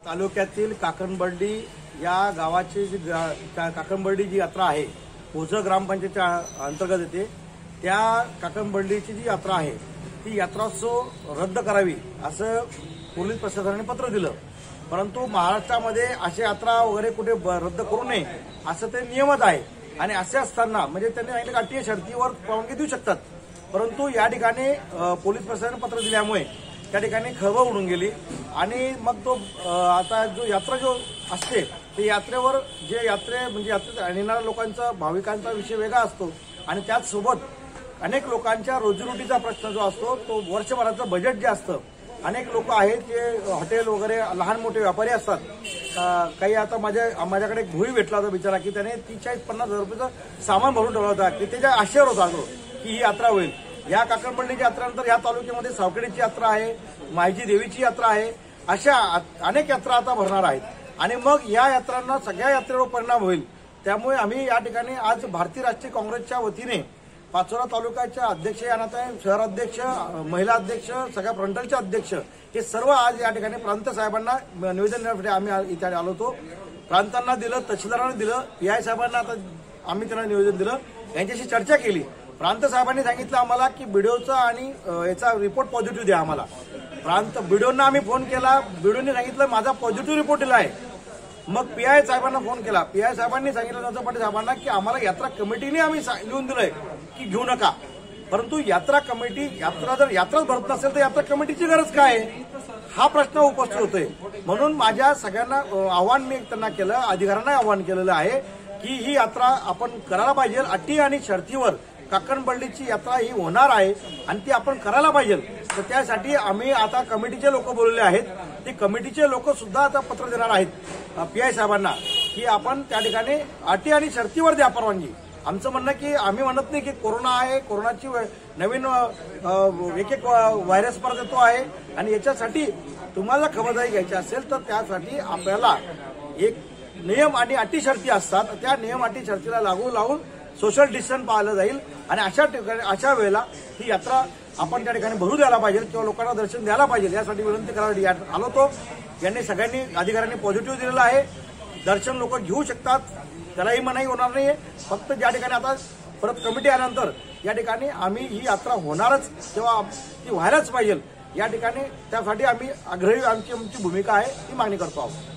तालुक्यातील काकणबर्डी या गावाची जी काकणबर्डी जी यात्रा आहे ओझर ग्रामपंचायतच्या अंतर्गत येते। त्या काकणबर्डीची जी यात्रा आहे ती यात्रोत्सव रद्द करावी असं पोलीस प्रशासनाने पत्र दिलं, परंतु महाराष्ट्रामध्ये अशी यात्रा वगैरे कुठे रद्द करू नये असं ते नियमच आहे। आणि असे असताना म्हणजे त्यांनी सांगितलं अटी शर्तीवर परवानगी देऊ शकतात, परंतु या ठिकाणी पोलीस प्रशासनाने पत्र दिल्यामुळे त्या ठिकाणी खळबळ उडून गेली। आणि मग तो आता जो यात्रा जो असते ते यात्रेवर जे म्हणजे यात्रेत येणाऱ्या लोकांचा भाविकांचा विषय वेगळा असतो आणि त्याचसोबत अनेक लोकांच्या रोजीरोटीचा प्रश्न जो असतो तो वर्षभराचं बजेट जे असतं, अनेक लोक आहेत जे हॉटेल वगैरे लहान मोठे व्यापारी असतात। काही आता माझ्याकडे एक भुई भेटला होता बिचारा की त्याने 30-50 हजार रुपयाचं सामान भरून ठेवलं होता की त्याच्या आशेवर होता तो की ही यात्रा होईल। या काकणबर्डीच्या यात्रेनंतर या तालुक्यामध्ये सावखेडीची यात्रा आहे, मायजी देवीची यात्रा आहे, अशा अनेक यात्रा आता भरणार आहेत आणि मग या यात्रांना सगळ्या यात्रेवर परिणाम होईल। त्यामुळे आम्ही या ठिकाणी आज भारतीय राष्ट्रीय काँग्रेसच्या वतीने पाचोरा तालुक्याच्या अध्यक्ष यानात शहराध्यक्ष, महिला अध्यक्ष, सगळ्या फ्रंटलचे अध्यक्ष हे सर्व आज या ठिकाणी प्रांत साहेबांना निवेदन देण्यासाठी आम्ही इथे आलो होतो। प्रांतांना दिलं, तहसीलदारांना दिलं, पीआय साहेबांना आता आम्ही त्यांना निवेदन दिलं, यांच्याशी चर्चा केली। प्रांत साहेबांनी सांगितलं आम्हाला की बीडीओचा आणि याचा रिपोर्ट पॉझिटिव्ह द्या आम्हाला। बीडीओंना आम्ही फोन केला, बीडीओने सांगितलं माझा पॉझिटिव्ह रिपोर्ट दिला आहे। मग पीआय साहेबांना फोन केला, पीआय साहेबांनी सांगितलं नंतर पाटील साहेबांना की आम्हाला यात्रा कमिटीने आम्ही लिहून दिलंय की घेऊ नका, परंतु यात्रा कमिटी जर यात्राच भरत नसेल तर यात्रा कमिटीची गरज काय आहे हा प्रश्न उपस्थित होतोय। म्हणून माझ्या सगळ्यांना आव्हान मी त्यांना केलं, अधिकाऱ्यांना आव्हान केलेलं आहे की ही यात्रा आपण करायला पाहिजे। अटी आणि शर्तीवर काकणबर्डीची यात्रा ही होणार आहे आणि ती आपण करायला पाहिजे। तर त्यासाठी आम्ही आता कमिटीचे लोक बोललेले आहेत, ते कमिटीचे लोक सुद्धा आता पत्र देणार आहेत पीआय साहेबांना की आपण त्या ठिकाणी अटी आणि शर्तीवर द्या परवानगी। आमचं म्हणणं की आम्ही म्हणत नाही की कोरोना आहे, कोरोनाची नवीन एक व्हायरस परत येतो आहे आणि याच्यासाठी तुम्हाला खबरदारी घ्यायची असेल तर त्यासाठी आपल्याला एक नियम आणि अटी शर्ती असतात, त्या नियम अटी शर्तीला लागू लावून सोशल डिस्टन्स पाळलं जाईल आणि अशा वेळेला ही यात्रा आपण त्या ठिकाणी भरू द्यायला पाहिजे किंवा लोकांना दर्शन द्यायला पाहिजे। यासाठी विनंती करायला आलो होतो। यांनी सगळ्यांनी अधिकाऱ्यांनी पॉझिटिव्ह दिलेलं आहे, दर्शन लोक घेऊ शकतात, त्यालाही मनाई होणार नाहीये। फक्त ज्या ठिकाणी आता परत कमिटी आल्यानंतर या ठिकाणी आम्ही ही यात्रा होणारच किंवा ती व्हायलाच पाहिजे या ठिकाणी, त्यासाठी आम्ही आग्रही आमची भूमिका आहे ती मागणी करतो आहोत।